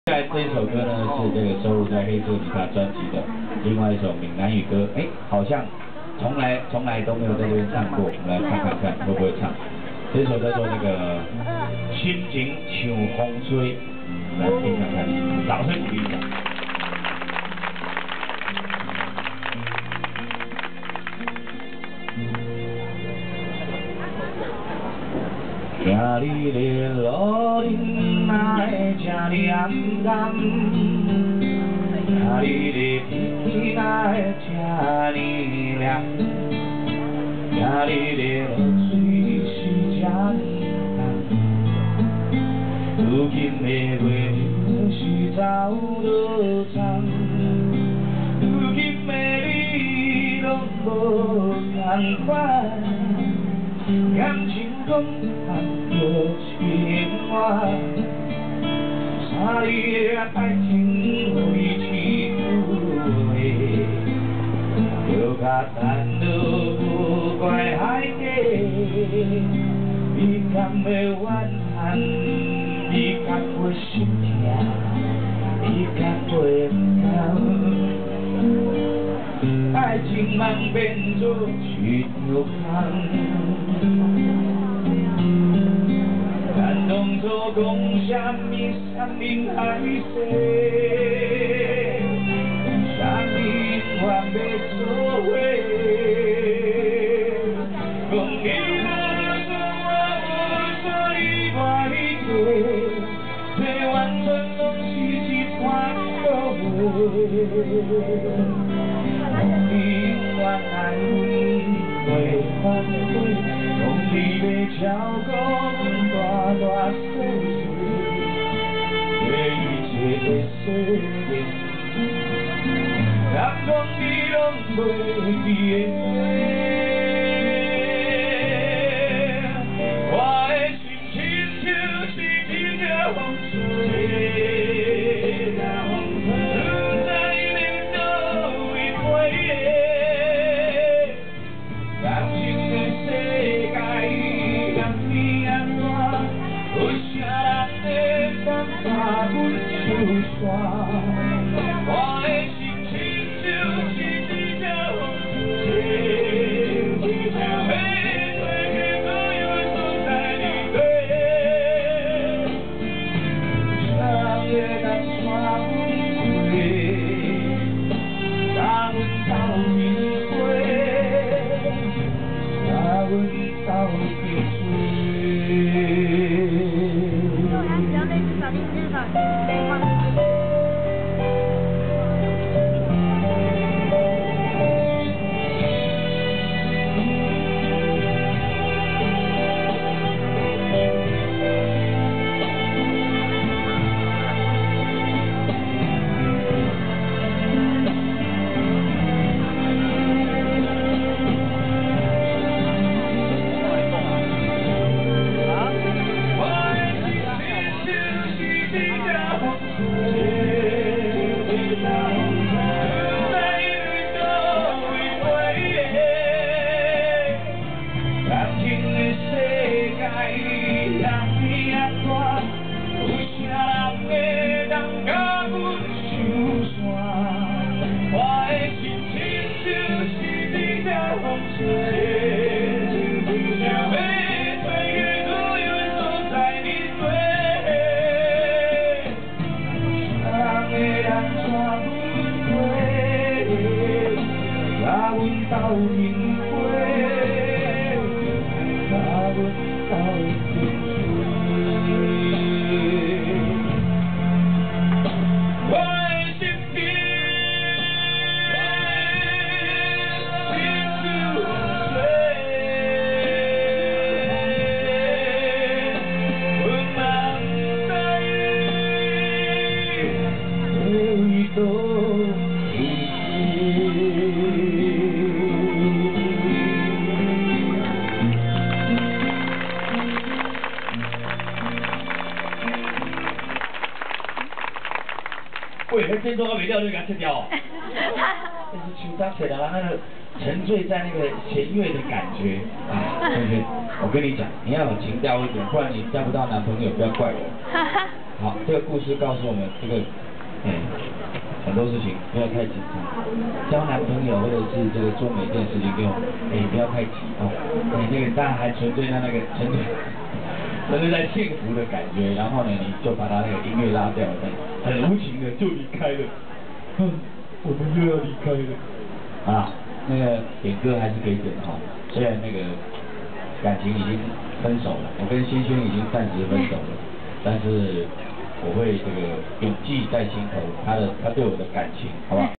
接下来这一首歌呢是这个收录在黑色吉他专辑的另外一首闽南语歌，好像从来都没有在这边唱过，我们来看会不会唱。这首叫做那个心情像风吹，来听看看，掌声鼓励一下。 今日的路哪会这呢暗淡？今日的天哪会这呢凉？今日的露水是这呢重？如今的月亮是走多长？如今的你拢无同款。 感情讲谈着情话，三日的爱情为痴鬼，就甲咱都不怪海底，你敢会怨恨？你敢会心痛？你敢会不甘？ 爱情慢变做一条空，咱当作讲什么山盟海誓，啥物还要做伙？讲你无说，我无说，你我一个，这完全拢是一团火。 你我爱会反悔，讲你要照顾阮大大小小的一切事，人讲你拢袂记的。我的心情就是一条风吹。 我的心情就是一条风吹，想要飞所有所在的地，谁也当刷不回，把阮斗面花，把阮斗面水。 喂，这首歌没掉就给它切掉哦。就是秋当写的那个沉醉在那个弦乐的感觉啊，同学，我跟你讲，你要有情调一点，不然你交不到男朋友，不要怪我。 好，这个故事告诉我们，很多事情不要太紧张，交男朋友或者是这个做每件事情不要太急哦，那个当然还存在那个存在幸福的感觉，然后呢，你就把他那个音乐拉掉了，很无情的就离开了，我们又要离开了，啊，那个点歌还是可以点哈，虽然那个感情已经分手了，我跟轩轩已经暂时分手了，但是我会这个永记在心头，他对我的感情，好不好？